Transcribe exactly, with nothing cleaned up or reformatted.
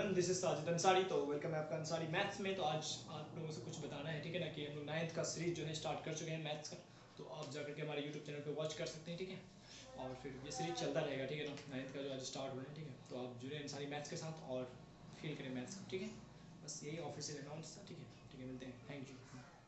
Everyone, this is Sajid Ansari. तो welcome है आपका अंसारी मैथ्स में। तो आज आप लोगों से कुछ बताना है, ठीक है ना, कि हम लोग नाइन्थ का सीरीज जो है स्टार्ट कर चुके हैं मैथ्स का। तो आप जाकर के हमारे यूट्यूब चैनल पे वॉच कर सकते हैं, ठीक है। और फिर ये सीरीज चलता रहेगा, ठीक है ना। नाइन्थ का जो आज स्टार्ट हो रहा है, ठीक है। तो आप जुड़े अंसारी मैथ्स के साथ और फील करें मैथ्स को, ठीक है। बस यही ऑफिशियल अनाउंस था, ठीक है। ठीक है, मिलते हैं, थैंक यू।